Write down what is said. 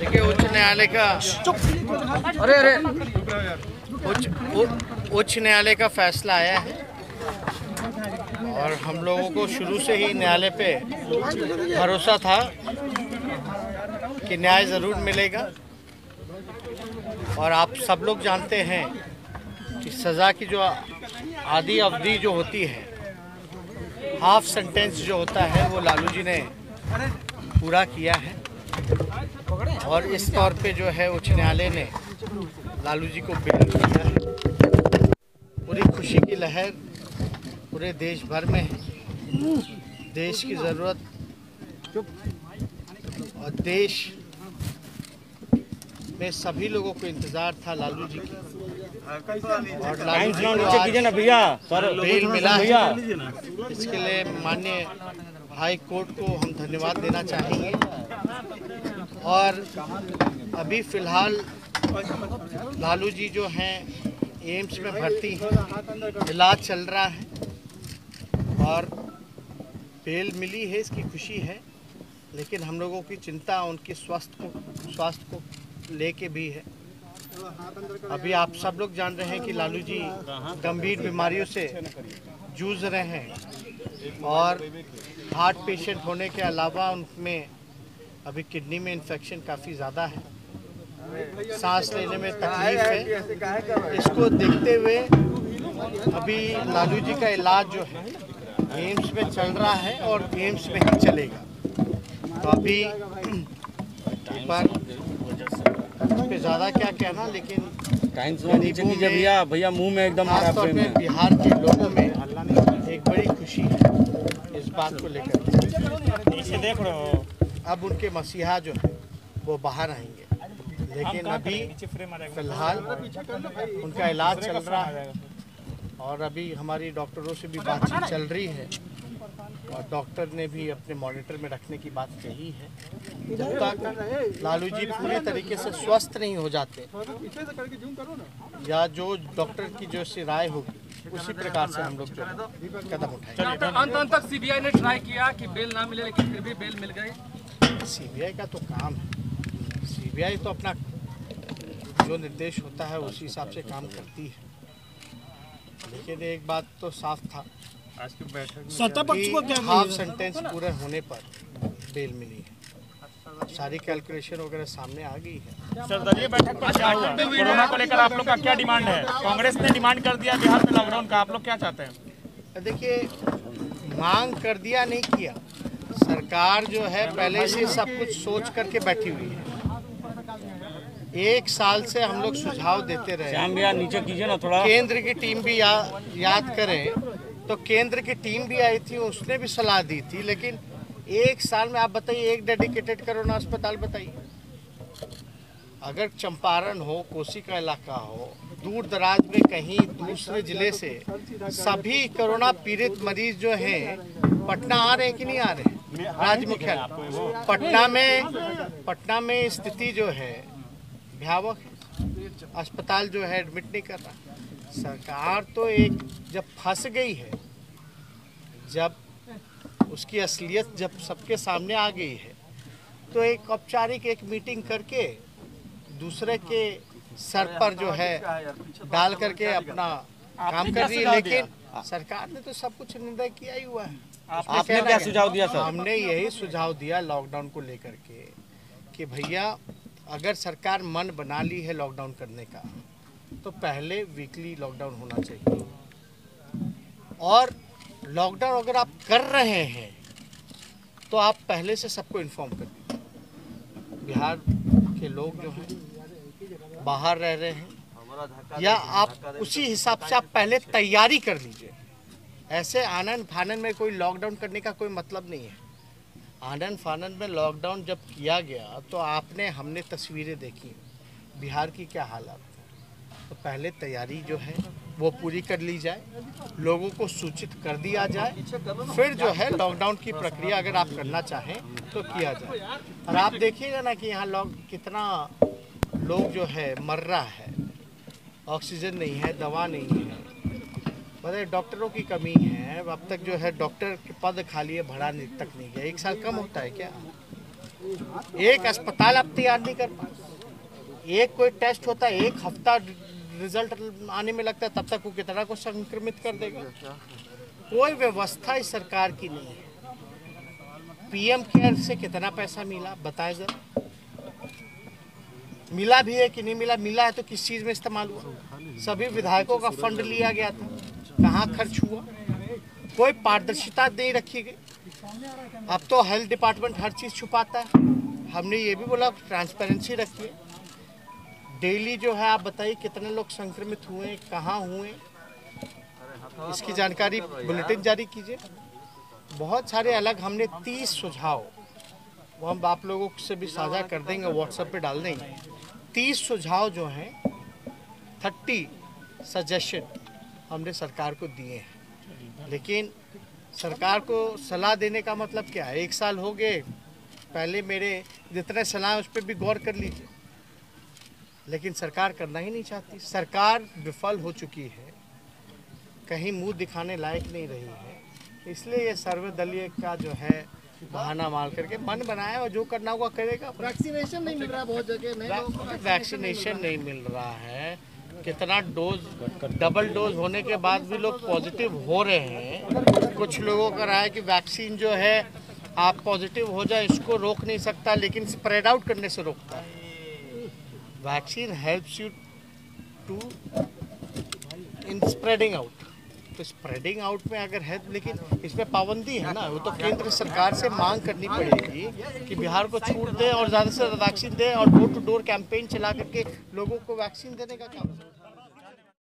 देखिए उच्च न्यायालय का उच्च न्यायालय का फैसला आया है और हम लोगों को शुरू से ही न्यायालय पे भरोसा था कि न्याय ज़रूर मिलेगा। और आप सब लोग जानते हैं कि सज़ा की जो आधी अवधि जो होती है, हाफ सेंटेंस जो होता है, वो लालू जी ने पूरा किया है। और इस तौर पे जो है उच्च न्यायालय ने लालू जी को बेल दिया है। पूरी खुशी की लहर पूरे देश भर में है। देश की ज़रूरत और देश में सभी लोगों को इंतज़ार था लालू जी की, और लालू जी को आज बेल मिला है। इसके लिए माननीय हाई कोर्ट को हम धन्यवाद देना चाहेंगे। और अभी फ़िलहाल लालू जी जो हैं एम्स में भर्ती हैं, इलाज चल रहा है और बेल मिली है, इसकी खुशी है। लेकिन हम लोगों की चिंता उनके स्वास्थ्य को लेके भी है। अभी आप सब लोग जान रहे हैं कि लालू जी गंभीर बीमारियों से जूझ रहे हैं और हार्ट पेशेंट होने के अलावा उनमें अभी किडनी में इन्फेक्शन काफ़ी ज़्यादा है, सांस लेने में तकलीफ है। इसको देखते हुए अभी लालू जी का इलाज जो है एम्स में चल रहा है और एम्स में ही चलेगा। तो अभी एक बार इस पे ज़्यादा क्या कहना, लेकिन भैया मुंह में एकदम खासतौर पे बिहार के लोगों में एक बड़ी खुशी है इस बात को लेकर। देख रहे हो अब उनके मसीहा जो है वो बाहर आएंगे, लेकिन अभी फिलहाल उनका इलाज चल रहा है और अभी हमारी डॉक्टरों से भी बातचीत चल रही है और डॉक्टर ने भी अपने मॉनिटर में रखने की बात कही है। जब तक लालू जी पूरी तरीके से स्वस्थ नहीं हो जाते या जो डॉक्टर की जो सी राय होगी उसी प्रकार से हम लोग जो कदम उठाएंगे। अंत तक सीबीआई ने ट्राई किया कि बेल ना मिले, लेकिन फिर भी बेल मिल गई। सीबीआई का तो काम है, सीबीआई तो अपना जो निर्देश होता है उसी हिसाब से काम करती है। लेकिन एक बात तो साफ था आज की बैठक में हाफ सेंटेंस पूरे होने पर बेल मिली है। सारी कैलकुलेशन वगैरह सामने आ गई है। सरदारी बैठक में क्या हुआ? कोरोना को लेकर आप लोग का क्या डिमांड है? कांग्रेस ने डिमांड कर दिया बिहार में लॉकडाउन का, आप लोग क्या चाहते हैं? देखिए, मांग कर दिया नहीं किया, सरकार जो है पहले से सब कुछ सोच करके बैठी हुई है। एक साल से हम लोग सुझाव देते रहे। नीचे कीजिए ना थोड़ा। केंद्र की टीम भी याद करें तो केंद्र की टीम भी आई थी, उसने भी सलाह दी थी। लेकिन एक साल में आप बताइए एक डेडिकेटेड कोरोना अस्पताल बताइए। अगर चंपारण हो, कोसी का इलाका हो, दूर दराज में कहीं दूसरे जिले से सभी कोरोना पीड़ित मरीज जो हैं पटना आ रहे हैं कि नहीं आ रहे हैं? राज्य मुख्यालय पटना में स्थिति जो है भयावह है। अस्पताल जो है एडमिट नहीं कर रहा। सरकार तो एक जब फंस गई है, जब उसकी असलियत जब सबके सामने आ गई है, तो एक औपचारिक एक मीटिंग करके दूसरे के सर पर जो है डाल करके अपना काम कर रही है। लेकिन सरकार ने तो सब कुछ निर्णय किया ही हुआ है। आपने क्या सुझाव दिया सर? हमने यही सुझाव दिया लॉकडाउन को लेकर के कि भैया अगर सरकार मन बना ली है लॉकडाउन करने का तो पहले वीकली लॉकडाउन होना चाहिए। और लॉकडाउन अगर आप कर रहे हैं तो आप पहले से सबको इन्फॉर्म कर दीजिए। बिहार के लोग जो हैं बाहर रह रहे हैं या आप उसी हिसाब से आप पहले तैयारी कर लीजिए। ऐसे आनन फानन में कोई लॉकडाउन करने का कोई मतलब नहीं है। आनन फानन में लॉकडाउन जब किया गया तो हमने तस्वीरें देखी बिहार की क्या हालत। तो पहले तैयारी जो है वो पूरी कर ली जाए, लोगों को सूचित कर दिया जाए, फिर जो है लॉकडाउन की प्रक्रिया अगर आप करना चाहें तो किया जाए। और आप देखिएगा ना कि यहाँ कितना लोग जो है मर रहा है, ऑक्सीजन नहीं है, दवा नहीं है, बताइए डॉक्टरों की कमी है। अब तक जो है डॉक्टर के पद खाली है, भरा तक नहीं गया। एक साल कम होता है क्या? एक अस्पताल आप तैयार नहीं कर पाए। एक कोई टेस्ट होता है, एक हफ्ता रिजल्ट आने में लगता है, तब तक वो कितना को संक्रमित कर देगा। कोई व्यवस्था इस सरकार की नहीं है। पीएम केयर से कितना पैसा मिला बताएं जरा, मिला भी है कि नहीं मिला? मिला है तो किस चीज में इस्तेमाल हुआ? सभी विधायकों का फंड लिया गया था, कहाँ खर्च हुआ? कोई पारदर्शिता नहीं रखी गई। अब तो हेल्थ डिपार्टमेंट हर चीज छुपाता है। हमने ये भी बोला ट्रांसपेरेंसी रखिए। डेली जो है आप बताइए कितने लोग संक्रमित हुए, कहाँ हुए, इसकी जानकारी बुलेटिन जारी कीजिए। बहुत सारे अलग हमने 30 सुझाव, वो हम आप लोगों से भी साझा कर देंगे, व्हाट्सएप पे डाल देंगे। 30 सुझाव जो हैं, 30 सजेशन हमने सरकार को दिए हैं। लेकिन सरकार को सलाह देने का मतलब क्या है? 1 साल हो गए, पहले मेरे जितने सलाह उस पर भी गौर कर लीजिए। लेकिन सरकार करना ही नहीं चाहती। सरकार विफल हो चुकी है, कहीं मुंह दिखाने लायक नहीं रही है। इसलिए ये सर्वदलीय का जो है बहाना मार करके मन बनाया और जो करना होगा करेगा। वैक्सीनेशन नहीं मिल रहा, बहुत जगह नहीं, वैक्सीनेशन नहीं मिल रहा है। कितना डोज, डबल डोज होने के बाद भी लोग पॉजिटिव हो रहे हैं। कुछ लोगों का राय है कि वैक्सीन जो है आप पॉजिटिव हो जाए इसको रोक नहीं सकता, लेकिन स्प्रेड आउट करने से रोकता है। Vaccine helps you to in spreading out. तो स्प्रेडिंग आउट में अगर है, लेकिन इसमें पाबंदी है ना, वो तो केंद्र सरकार से मांग करनी पड़ेगी कि बिहार को छूट दे और ज़्यादा से ज़्यादा वैक्सीन दे और डोर टू डोर कैंपेन चला करके लोगों को वैक्सीन देने का काम।